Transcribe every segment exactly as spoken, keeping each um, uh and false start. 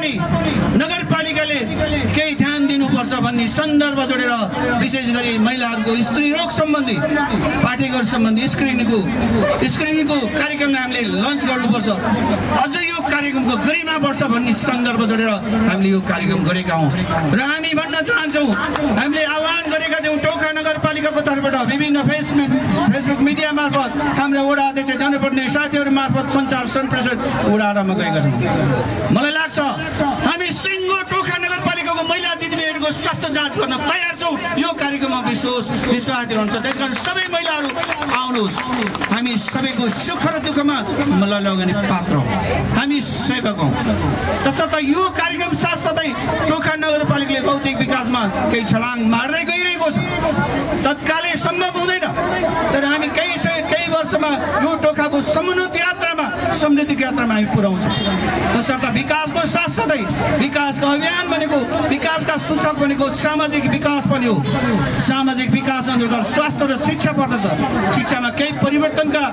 पनि नगरपालिकाले केही ध्यान दिनुपर्छ भन्ने सन्दर्भ जोडेर विशेष गरी महिलाहरूको स्त्री रोग सम्बन्धी पाठ्यक्रम सम्बन्धी स्क्रिनिङको स्क्रिनिङको कार्यक्रम हामीले लन्च गर्नुपर्छ। अझ यो कार्यक्रमको गरिमा बढ्छ भन्ने सन्दर्भ जोडेर हामीले यो कार्यक्रम गरेका हौँ र हामी भन्न चाहन्छौँ, हामीले आह्वान गरेका थियौँ टोखा नगरपालिकाको तर्फबाट विभिन्न फेसबुक फेसबुक मिडिया मार्फत हाम्रा वडा अध्यक्ष जनप्रतिनिधि साथीहरू मार्फत सञ्चार सम्प्रेषण वडामा गएका छौँ। मलाई लाग्छ हामी सिङ्गो टोखा नगरपालिकाको महिला दिदीबहिनीहरूको स्वास्थ्य जाँच गर्न तयार छौँ। यो कार्यक्रममा विश्वास विश्वासहरू हुन्छ, त्यसकारण सबै महिलाहरू आउनुहोस्। हामी सबैको सुख र दुःखमा मलाई लगाउने पात्र हौँ, हामी सेवक हौँ। तसर्थ यो कार्यक्रम साथसाथै टोखा नगरपालिकाले भौतिक विकासमा केही छलाङ मार्दै गइरहेको छ। तत्कालै सम्भव हुँदैन, तर हामी केही केही वर्षमा यो टोखाको समुन्नत यात्रामा समृद्धिको यात्रामा हामी पुर्याउँछौँ। तसर्थ विकासको साथसाथै विकासको अभियान भनेको विकासका सूचक भनेको सामाजिक विकास पनि हो। सामाजिक विकास अन्तर्गत स्वास्थ्य र शिक्षा पर्दछ। शिक्षामा केही परिवर्तनका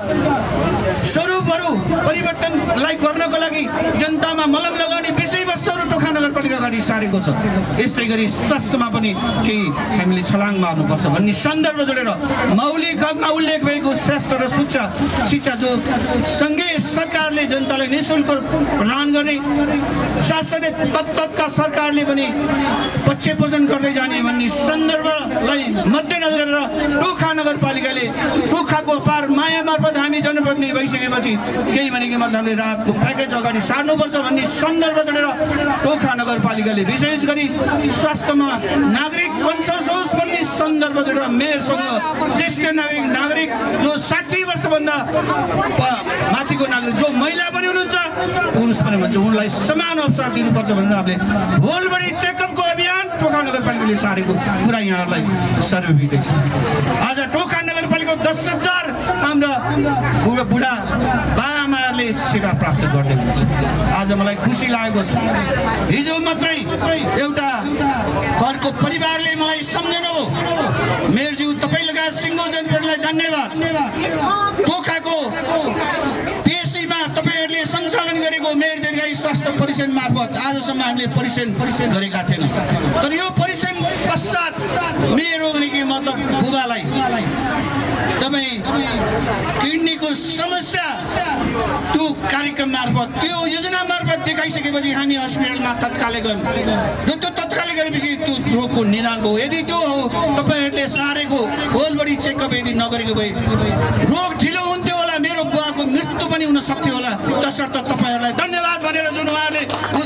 स्वरूपहरू परिवर्तनलाई गर्नको लागि जनतामा मलम लगाउने विषयवस्तुहरू टोखा नगरपालिका अगाडि सारेको छ। यस्तै गरी स्वास्थ्यमा पनि केही हामीले छलाङ मार्नुपर्छ भन्ने सन्दर्भ जोडेर मौलिक हकमा उल्लेख भएको स्वास्थ्य र शिक्षा शिक्षा जो सँगै सरकारले जनतालाई निःशुल्क प्रदान गर्ने साथसाथै तत्तका सरकारले पनि पक्षपोषण गर्दै जाने भन्ने सन्दर्भलाई मध्यनजर गरेर टोखा नगरपालिकाले टोखाको अपार माया मार्फत हामी जनप्रतिनिधि भइसकेपछि केही भनेको मतलब हामीले राहतको प्याकेज अगाडि सार्नुपर्छ भन्ने सन्दर्भ जोडेर टोखा नगरपालिकाले विशेष गरी स्वास्थ्यमा नागरिक कन्सल्ट होस् भन्ने सन्दर्भ जोडेर मेयरसँग ज्येष्ठ नागरिक नागरिक जो साठी वर्षभन्दा माथिको नागरिक जो महिला पनि हुनुहुन्छ पुरुष पनि भन्छ उनलाई समान अवसर दिनुपर्छ भनेर हामीले होलबडी चेकअपको अभियान टोखा नगरपालिकाले सारेको कुरा यहाँहरूलाई सर्वविदित छ। आज टोखा नगरपालिकाको दस हजार हाम्रा बुढा बुढा बाआमाहरूले सेवा प्राप्त गर्दै हुनुहुन्छ। आज मलाई खुसी लागेको छ। हिजो मात्रै एउटा घरको परिवारले मलाई सम्झनु हो, मेयरज्यू तपाईँ लगायत सिङ्गो जनप्रतिनिधिलाई धन्यवाद। टोखाको टिएससीमा तपाईँहरूले सञ्चालन गरेको मेयर दीर्घायु स्वास्थ्य परीक्षण मार्फत आजसम्म हामीले परीक्षण गरेका थिएनौँ, तर यो परीक्षण पश्चात मेरो भनेको मतलब बुबालाई तपाईँ किडनीको समस्या त्यो कार्यक्रम मार्फत त्यो योजना मार्फत देखाइसकेपछि हामी हस्पिटलमा तत्कालै गयौँ र त्यो तत्कालै गरेपछि त्यो रोगको निदान भयो। यदि त्यो हो तपाईँहरूले सारेको होलबडी चेकअप यदि नगरेको भए रोग ढिलो हुन्थ्यो होला, मेरो बुवाको मृत्यु पनि हुन सक्थ्यो होला। तसर्थ तपाईँहरूलाई धन्यवाद भनेर जुन उहाँले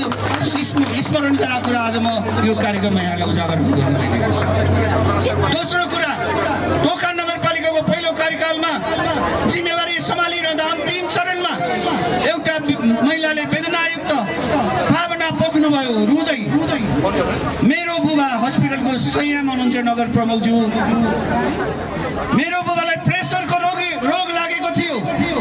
स्मरण गराएको कुरा आज म यो कार्यक्रममा यहाँलाई उजागर गरिरहेको छु। दोस्रो कुरा, टोखा नगरपालिकाको पहिलो कार्यकालमा जिम्मेवारी सम्हालिरहँदा अन्तिम चरणमा एउटा महिलाले वेदनायुक्त भावना बोक्नुभयो, रुँदै। मेरो बुबा हस्पिटलको संयम हुनुहुन्छ नगर प्रमुखज्यू, मेरो बुबालाई प्रेसरको रोगी रोग लागेको थियो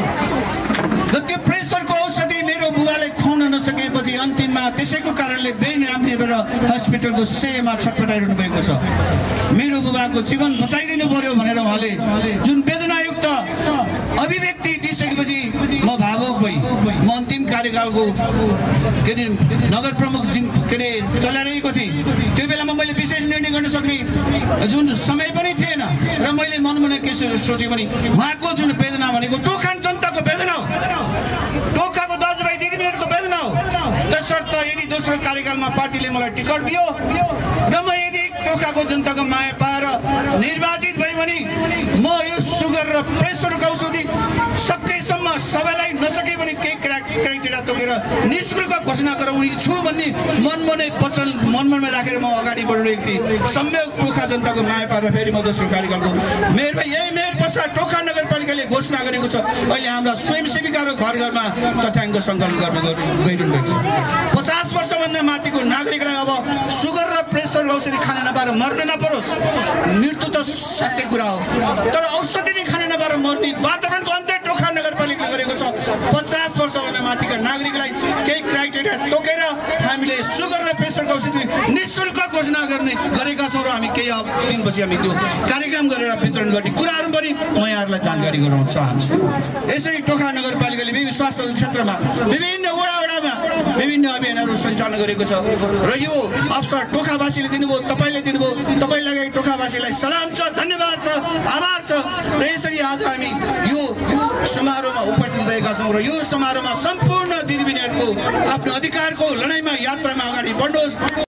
र त्यो प्रेसरको औषधि मेरो बुबाले खुवाउन नसकेपछि अन्तिममा त्यसैको कारणले बेन रामदेव हस्पिटलको सेवामा छटपटाइरहनु भएको छ। मेरो बुबाको जीवन बचाइदिनु पर्यो भनेर उहाँले जुन वेदनायुक्त अभिव्यक्ति दिइसकेपछि म भावुक भई म अन्तिम कार्यकालको के अरे नगर प्रमुख के अरे चलाइरहेको थिएँ। त्यो बेलामा मैले विशेष निर्णय गर्न सक्ने जुन समय पनि थिएन र मैले मनमनै के सोचेँ भने उहाँको जुन वेदना भनेको टोखा जनताको वेदना हो, टोखाको दाजुभाइ दिदीबहिनीहरूको वेदना हो। त्यसर्थ यदि दोस्रो कार्यकालमा पार्टीले मलाई टिकट दियो र म यदि टोखाको जनताको माया पाएर निर्वाचित भएँ भने म यो सुगर र प्रेसरको औषधि सकेसम्म सबैलाई नसके पनि केही क्राइटेरिया तोकेर निःशुल्क घोषणा गराउने छु भन्ने मनमनै वचन मनमनमा राखेर म अगाडि बढिरहेको थिएँ। सम्यक टोखा जनताको माया पाएर फेरि म दोस्रो कार्यकालको मेयर भए। यही मेयर पश्चात टोखा नगरपालिकाले घोषणा गरेको छ अहिले हाम्रा स्वयंसेविकाहरू घर घरमा तथ्याङ्क सङ्कलन गर्न गइरहनु भएको छ। पचास वर्षभन्दा माथिको नागरिकलाई अब सुगर र प्रेसर औषधि खान नपाएर मर्न नपरोस्, मृत्यु त सत्य कुरा हो, तर औषधि नै खान नपाएर मर्ने वातावरणको अन्त्य टोखा नगरपालिकाले गरेको छ। पचास वर्षभन्दा माथिका नागरिकलाई केही क्राइटेरिया तोकेर हामीले सुगर र प्रेसरको औषधि निःशुल्क घोषणा गर्ने गरेका छौँ र हामी केही दिनपछि हामी त्यो कार्यक्रम गरेर वितरण गर्ने कुराहरू पनि म यहाँहरूलाई जानकारी गराउन चाहन्छु। यसरी टोखा नगरपालिकाले विभिन्न स्वास्थ्य क्षेत्रमा विभिन्न वडा वडामा विभिन्न अभियानहरू सञ्चालन गरेको छ र यो अवसर टोखावासीले दिनुभयो, तपाईँले दिनुभयो, तपाईँ लगायत टोखावासीलाई सलाम छ, धन्यवाद छ, आभार छ। र यसरी आज हामी यो समारोहमा उपस्थित भएका छौँ र यो समारोहमा सम्पूर्ण दिदीबहिनीहरूको आफ्नो अधिकारको लडाइँमा यात्रामा अगाडि बढ्नुहोस्।